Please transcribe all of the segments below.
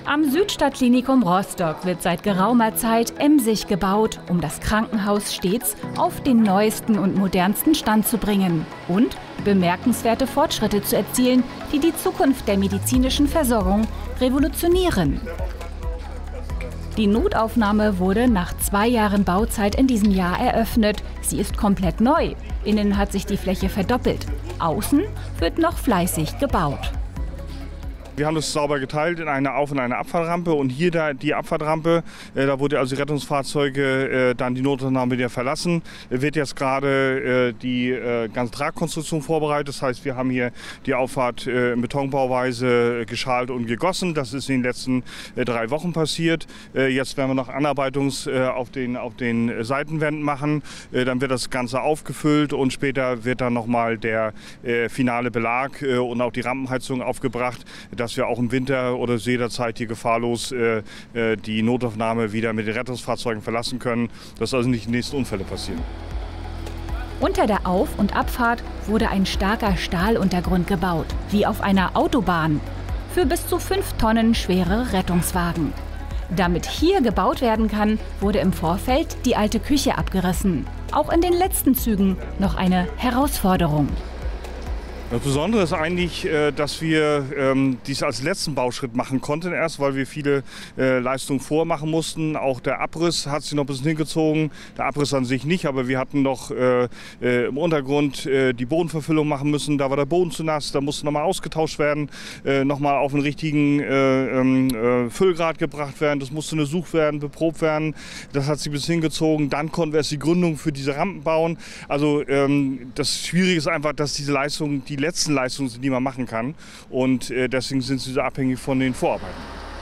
Am Südstadtklinikum Rostock wird seit geraumer Zeit emsig gebaut, um das Krankenhaus stets auf den neuesten und modernsten Stand zu bringen und bemerkenswerte Fortschritte zu erzielen, die die Zukunft der medizinischen Versorgung revolutionieren. Die Notaufnahme wurde nach 2 Jahren Bauzeit in diesem Jahr eröffnet. Sie ist komplett neu. Innen hat sich die Fläche verdoppelt. Außen wird noch fleißig gebaut. Wir haben das sauber geteilt in eine Auf- und eine Abfahrtrampe und hier die Abfahrtrampe, da wurde also die Rettungsfahrzeuge dann die Notaufnahme wieder verlassen. Wird jetzt gerade die ganze Tragkonstruktion vorbereitet. Das heißt, wir haben hier die Auffahrt in Betonbauweise geschalt und gegossen. Das ist in den letzten 3 Wochen passiert. Jetzt werden wir noch Anarbeitungs auf den Seitenwänden machen. Dann wird das Ganze aufgefüllt und später wird dann nochmal der finale Belag und auch die Rampenheizung aufgebracht, dass wir auch im Winter oder zu jeder Zeit hier gefahrlos die Notaufnahme wieder mit den Rettungsfahrzeugen verlassen können, dass also nicht die nächsten Unfälle passieren. Unter der Auf- und Abfahrt wurde ein starker Stahluntergrund gebaut, wie auf einer Autobahn, für bis zu 5 Tonnen schwere Rettungswagen. Damit hier gebaut werden kann, wurde im Vorfeld die alte Küche abgerissen. Auch in den letzten Zügen noch eine Herausforderung. Das Besondere ist eigentlich, dass wir dies als letzten Bauschritt machen konnten erst, weil wir viele Leistungen vormachen mussten. Auch der Abriss hat sich noch ein bisschen hingezogen. Der Abriss an sich nicht, aber wir hatten noch im Untergrund die Bodenverfüllung machen müssen. Da war der Boden zu nass, da musste nochmal ausgetauscht werden, nochmal auf den richtigen Füllgrad gebracht werden. Das musste untersucht werden, beprobt werden. Das hat sich ein bisschen hingezogen. Dann konnten wir erst die Gründung für diese Rampen bauen. Also das Schwierige ist einfach, dass diese Leistungen die letzten Leistungen sind, die man machen kann. Und deswegen sind sie so abhängig von den Vorarbeiten.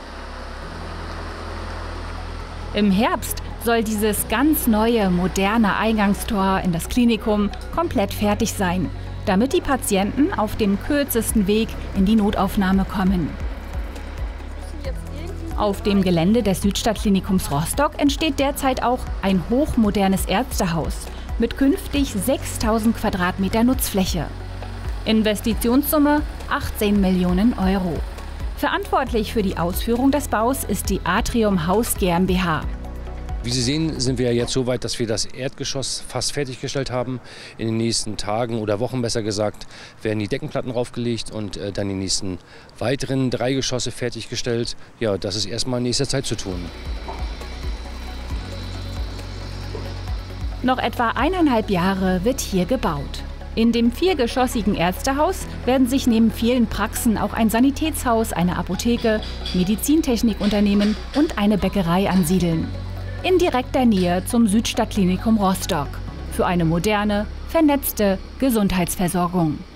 Im Herbst soll dieses ganz neue, moderne Eingangstor in das Klinikum komplett fertig sein, damit die Patienten auf dem kürzesten Weg in die Notaufnahme kommen. Auf dem Gelände des Südstadtklinikums Rostock entsteht derzeit auch ein hochmodernes Ärztehaus mit künftig 6.000 Quadratmeter Nutzfläche. Investitionssumme 18 Millionen Euro. Verantwortlich für die Ausführung des Baus ist die Atrium Haus GmbH. Wie Sie sehen, sind wir jetzt so weit, dass wir das Erdgeschoss fast fertiggestellt haben. In den nächsten Tagen oder Wochen besser gesagt, werden die Deckenplatten raufgelegt und dann die nächsten weiteren 3 Geschosse fertiggestellt. Ja, das ist erstmal in nächster Zeit zu tun. Noch etwa 1,5 Jahre wird hier gebaut. In dem 4-geschossigen Ärztehaus werden sich neben vielen Praxen auch ein Sanitätshaus, eine Apotheke, Medizintechnikunternehmen und eine Bäckerei ansiedeln. In direkter Nähe zum Südstadtklinikum Rostock. Für eine moderne, vernetzte Gesundheitsversorgung.